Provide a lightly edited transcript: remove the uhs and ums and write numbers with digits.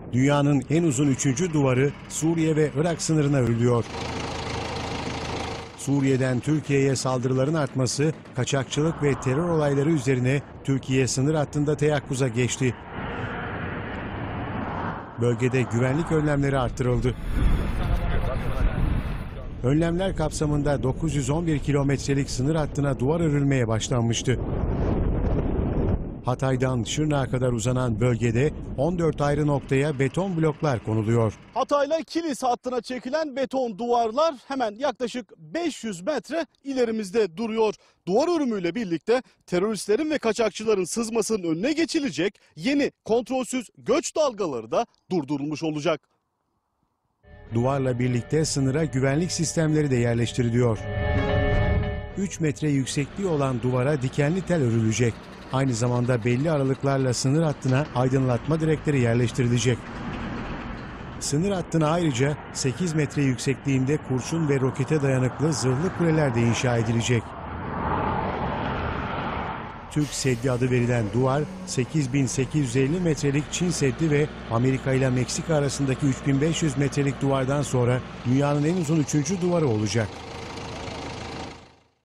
Dünyanın en uzun 3. duvarı Suriye ve Irak sınırına örülüyor. Suriye'den Türkiye'ye saldırıların artması, kaçakçılık ve terör olayları üzerine Türkiye sınır hattında teyakkuza geçti. Bölgede güvenlik önlemleri arttırıldı. Önlemler kapsamında 911 kilometrelik sınır hattına duvar örülmeye başlanmıştı. Hatay'dan Şırnak'a kadar uzanan bölgede 14 ayrı noktaya beton bloklar konuluyor. Hatay'la Kilis hattına çekilen beton duvarlar hemen yaklaşık 500 metre ilerimizde duruyor. Duvar örümüyle birlikte teröristlerin ve kaçakçıların sızmasının önüne geçilecek, yeni kontrolsüz göç dalgaları da durdurulmuş olacak. Duvarla birlikte sınıra güvenlik sistemleri de yerleştiriliyor. 3 metre yüksekliği olan duvara dikenli tel örülecek. Aynı zamanda belli aralıklarla sınır hattına aydınlatma direkleri yerleştirilecek. Sınır hattına ayrıca 8 metre yüksekliğinde kurşun ve rokete dayanıklı zırhlı kuleler de inşa edilecek. Türk Seddi adı verilen duvar 8.850 metrelik Çin Seddi ve Amerika ile Meksika arasındaki 3.500 metrelik duvardan sonra dünyanın en uzun 3. duvarı olacak.